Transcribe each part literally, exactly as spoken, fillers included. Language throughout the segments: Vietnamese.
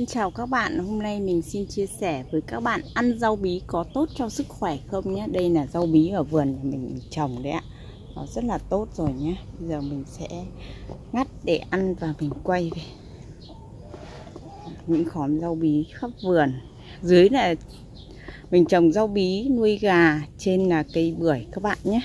Xin chào các bạn, hôm nay mình xin chia sẻ với các bạn ăn rau bí có tốt cho sức khỏe không nhé. Đây là rau bí ở vườn mình trồng đấy ạ. Nó rất là tốt rồi nhé. Bây giờ mình sẽ ngắt để ăn và mình quay về những khóm rau bí khắp vườn. Dưới là mình trồng rau bí nuôi gà, trên là cây bưởi các bạn nhé.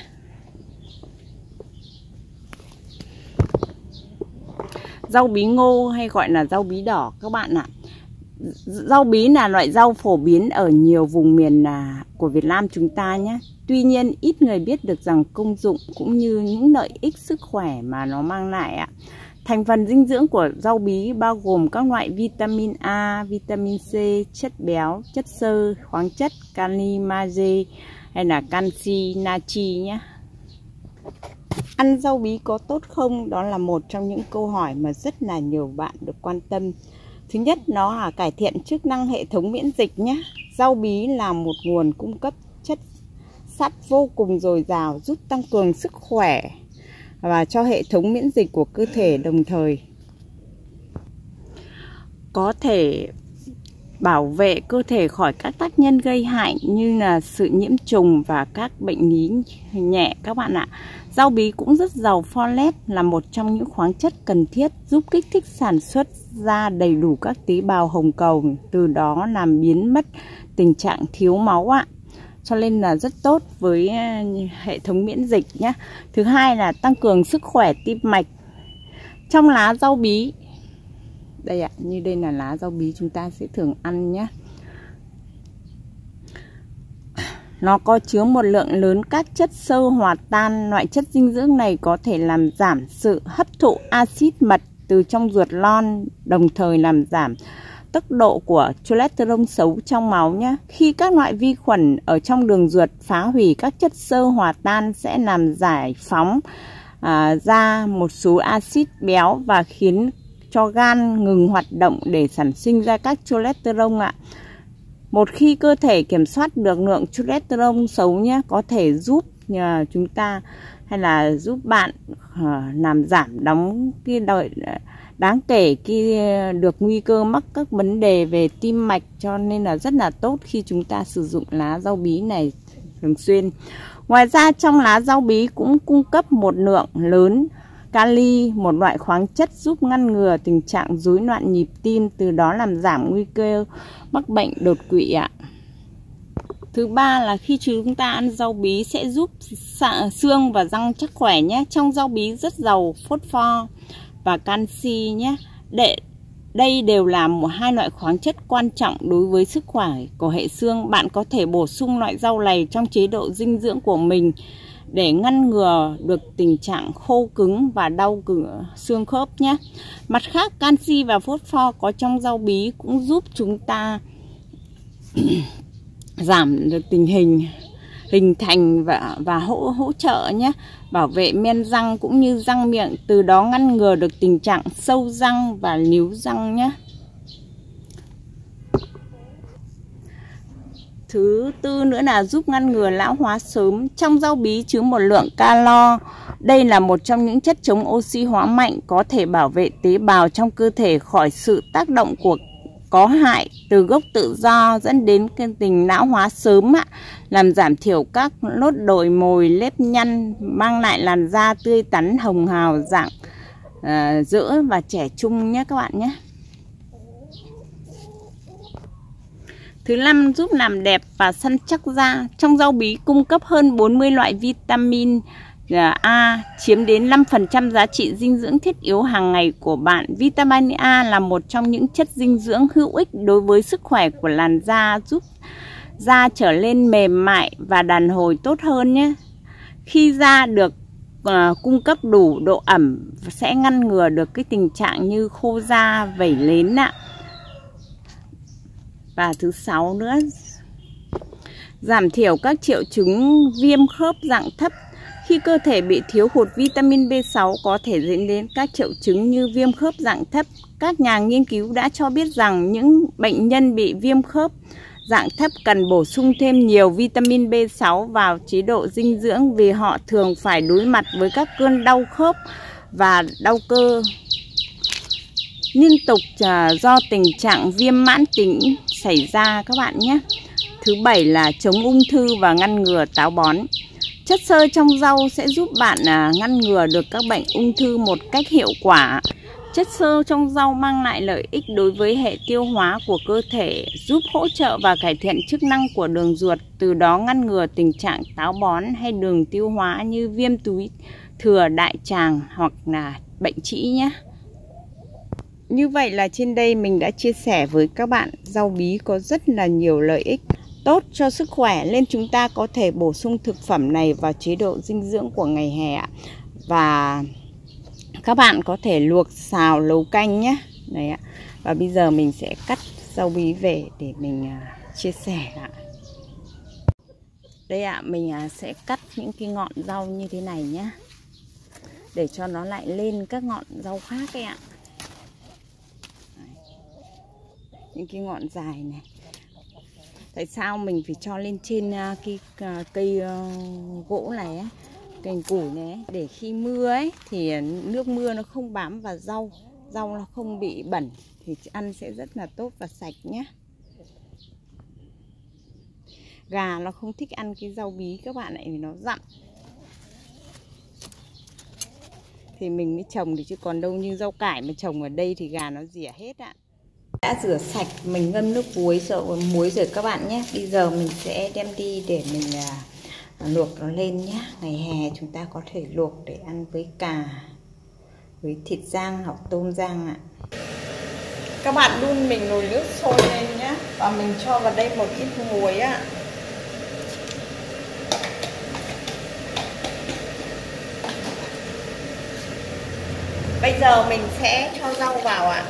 Rau bí ngô hay gọi là rau bí đỏ các bạn ạ. Rau bí là loại rau phổ biến ở nhiều vùng miền của Việt Nam chúng ta nhé. Tuy nhiên ít người biết được rằng công dụng cũng như những lợi ích sức khỏe mà nó mang lại ạ. Thành phần dinh dưỡng của rau bí bao gồm các loại vitamin A, vitamin C, chất béo, chất xơ, khoáng chất, kali, magie hay là canxi, natri nhé. Ăn rau bí có tốt không? Đó là một trong những câu hỏi mà rất là nhiều bạn được quan tâm. Thứ nhất, nó là cải thiện chức năng hệ thống miễn dịch nhé. Rau bí là một nguồn cung cấp chất sắt vô cùng dồi dào, giúp tăng cường sức khỏe và cho hệ thống miễn dịch của cơ thể, đồng thời có thể bảo vệ cơ thể khỏi các tác nhân gây hại như là sự nhiễm trùng và các bệnh lý nhẹ các bạn ạ. Rau bí cũng rất giàu folate, là một trong những khoáng chất cần thiết giúp kích thích sản xuất ra đầy đủ các tế bào hồng cầu, từ đó làm biến mất tình trạng thiếu máu ạ. Cho nên là rất tốt với hệ thống miễn dịch nhé. Thứ hai là tăng cường sức khỏe tim mạch. Trong lá rau bí, đây ạ, như đây là lá rau bí chúng ta sẽ thường ăn nhé. Nó có chứa một lượng lớn các chất xơ hòa tan. Loại chất dinh dưỡng này có thể làm giảm sự hấp thụ axit mật từ trong ruột non, đồng thời làm giảm tốc độ của cholesterol xấu trong máu nhé. Khi các loại vi khuẩn ở trong đường ruột phá hủy các chất xơ hòa tan sẽ làm giải phóng à, ra một số axit béo và khiến cho gan ngừng hoạt động để sản sinh ra các cholesterol ạ. Một khi cơ thể kiểm soát được lượng cholesterol xấu nhé, có thể giúp chúng ta hay là giúp bạn uh, làm giảm đóng cái đợi đáng kể khi được nguy cơ mắc các vấn đề về tim mạch, cho nên là rất là tốt khi chúng ta sử dụng lá rau bí này thường xuyên. Ngoài ra trong lá rau bí cũng cung cấp một lượng lớn kali, một loại khoáng chất giúp ngăn ngừa tình trạng rối loạn nhịp tim, từ đó làm giảm nguy cơ mắc bệnh đột quỵ ạ. Thứ ba là khi chúng ta ăn rau bí sẽ giúp xương và răng chắc khỏe nhé. Trong rau bí rất giàu phosphor và canxi nhé. Để đây đều là một hai loại khoáng chất quan trọng đối với sức khỏe của hệ xương. Bạn có thể bổ sung loại rau này trong chế độ dinh dưỡng của mình để ngăn ngừa được tình trạng khô cứng và đau cửa xương khớp nhé. Mặt khác, canxi và phosphor có trong rau bí cũng giúp chúng ta giảm được tình hình hình thành và và hỗ hỗ trợ nhé, bảo vệ men răng cũng như răng miệng, từ đó ngăn ngừa được tình trạng sâu răng và níu răng nhé. Thứ tư nữa là giúp ngăn ngừa lão hóa sớm. Trong rau bí chứa một lượng calo. Đây là một trong những chất chống oxy hóa mạnh, có thể bảo vệ tế bào trong cơ thể khỏi sự tác động của có hại từ gốc tự do dẫn đến cái tình lão hóa sớm ạ, làm giảm thiểu các nốt đồi mồi, nếp nhăn, mang lại làn da tươi tắn, hồng hào, dạng uh, rỡ và trẻ trung nhé các bạn nhé. Thứ năm, giúp làm đẹp và săn chắc da. Trong rau bí cung cấp hơn bốn mươi loại vitamin A, chiếm đến năm phần trăm giá trị dinh dưỡng thiết yếu hàng ngày của bạn. Vitamin A là một trong những chất dinh dưỡng hữu ích đối với sức khỏe của làn da, giúp da trở nên mềm mại và đàn hồi tốt hơn nhé. Khi da được uh, cung cấp đủ độ ẩm sẽ ngăn ngừa được cái tình trạng như khô da, vẩy nến ạ. Và thứ sáu nữa, giảm thiểu các triệu chứng viêm khớp dạng thấp. Khi cơ thể bị thiếu hụt vitamin B sáu có thể dẫn đến các triệu chứng như viêm khớp dạng thấp. Các nhà nghiên cứu đã cho biết rằng những bệnh nhân bị viêm khớp dạng thấp cần bổ sung thêm nhiều vitamin B sáu vào chế độ dinh dưỡng, vì họ thường phải đối mặt với các cơn đau khớp và đau cơ liên tục do tình trạng viêm mãn tính xảy ra các bạn nhé. Thứ bảy là chống ung thư và ngăn ngừa táo bón. Chất xơ trong rau sẽ giúp bạn ngăn ngừa được các bệnh ung thư một cách hiệu quả. Chất xơ trong rau mang lại lợi ích đối với hệ tiêu hóa của cơ thể, giúp hỗ trợ và cải thiện chức năng của đường ruột, từ đó ngăn ngừa tình trạng táo bón hay đường tiêu hóa như viêm túi thừa đại tràng hoặc là bệnh trĩ nhé. Như vậy là trên đây mình đã chia sẻ với các bạn rau bí có rất là nhiều lợi ích tốt cho sức khỏe, nên chúng ta có thể bổ sung thực phẩm này vào chế độ dinh dưỡng của ngày hè. Và các bạn có thể luộc, xào, nấu canh nhé. Đấy ạ. Và bây giờ mình sẽ cắt rau bí về để mình uh, chia sẻ ạ. Đây ạ, mình uh, sẽ cắt những cái ngọn rau như thế này nhé, để cho nó lại lên các ngọn rau khác ấy ạ. Những cái ngọn dài này. Tại sao mình phải cho lên trên uh, cái uh, cây uh, gỗ này ấy, cành củi này, để khi mưa ấy thì nước mưa nó không bám vào rau, rau nó không bị bẩn thì ăn sẽ rất là tốt và sạch nhé. Gà nó không thích ăn cái rau bí các bạn ạ, vì nó dặm. Thì mình mới trồng thì chứ còn đâu như rau cải mà trồng ở đây thì gà nó rỉa hết ạ. Đã rửa sạch, mình ngâm nước muối rồi, muối rồi các bạn nhé. Bây giờ mình sẽ đem đi để mình uh, luộc nó lên nhé. Ngày hè chúng ta có thể luộc để ăn với cà, với thịt rang hoặc tôm rang ạ. Các bạn đun mình nồi nước sôi lên nhé, và mình cho vào đây một ít muối ạ. Bây giờ mình sẽ cho rau vào ạ.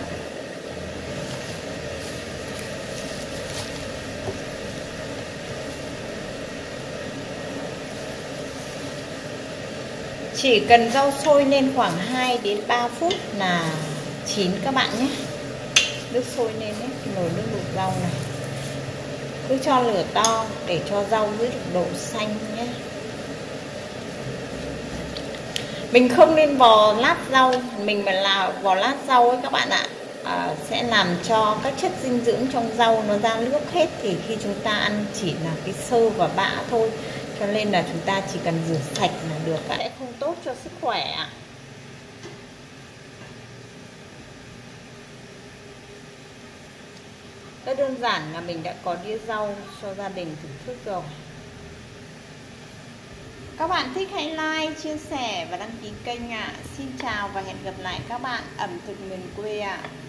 Chỉ cần rau sôi lên khoảng hai đến ba phút là chín các bạn nhé. Nước sôi lên nhé, cái nồi nước luộc rau này. Cứ cho lửa to để cho rau giữ được độ xanh nhé. Mình không nên vò lát rau, mình mà là vò lát rau ấy các bạn ạ, à, sẽ làm cho các chất dinh dưỡng trong rau nó ra nước hết, thì khi chúng ta ăn chỉ là cái xơ và bã thôi. Cho nên là chúng ta chỉ cần rửa sạch là được, sẽ không tốt cho sức khỏe ạ. Rất đơn giản là mình đã có đĩa rau cho gia đình thưởng thức rồi. Các bạn thích hãy like, chia sẻ và đăng ký kênh ạ. Xin chào và hẹn gặp lại các bạn ẩm thực miền quê ạ.